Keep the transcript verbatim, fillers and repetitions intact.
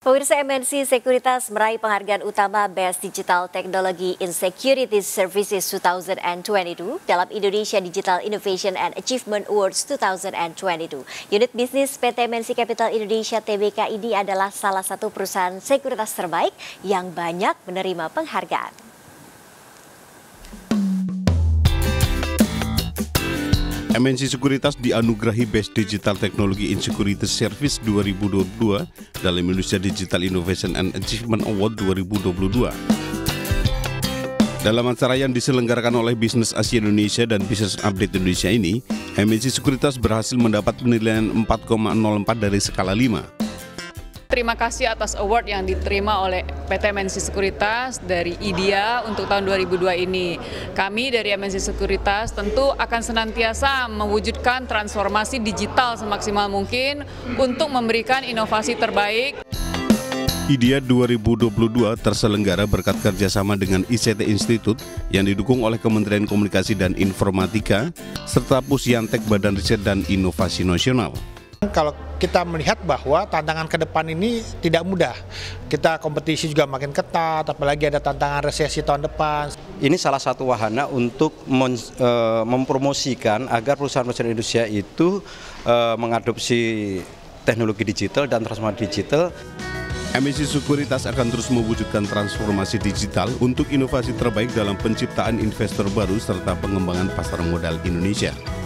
Pemirsa, M N C Sekuritas meraih penghargaan utama Best Digital Technology in Security Services dua ribu dua puluh dua dalam Indonesia Digital Innovation and Achievement Awards dua ribu dua puluh dua. Unit bisnis P T M N C Capital Indonesia T B K ini adalah salah satu perusahaan sekuritas terbaik yang banyak menerima penghargaan. M N C Sekuritas dianugerahi Best Digital Technology in Security Service dua ribu dua puluh dua dalam Indonesia Digital Innovation and Achievement Award dua ribu dua puluh dua. Dalam acara yang diselenggarakan oleh Bisnis Asia Indonesia dan Business Update Indonesia ini, M N C Sekuritas berhasil mendapat penilaian empat koma nol empat dari skala lima. Terima kasih atas award yang diterima oleh P T M N C Sekuritas dari I D I A untuk tahun dua ribu dua ini. Kami dari M N C Sekuritas tentu akan senantiasa mewujudkan transformasi digital semaksimal mungkin untuk memberikan inovasi terbaik. I D I A dua ribu dua puluh dua terselenggara berkat kerjasama dengan I C T Institute yang didukung oleh Kementerian Komunikasi dan Informatika serta Pusyantek Badan Riset dan Inovasi Nasional. Kalau kita melihat bahwa tantangan ke depan ini tidak mudah, kita kompetisi juga makin ketat, apalagi ada tantangan resesi tahun depan. Ini salah satu wahana untuk mempromosikan agar perusahaan-perusahaan Indonesia itu mengadopsi teknologi digital dan transformasi digital. M N C Sekuritas akan terus mewujudkan transformasi digital untuk inovasi terbaik dalam penciptaan investor baru serta pengembangan pasar modal Indonesia.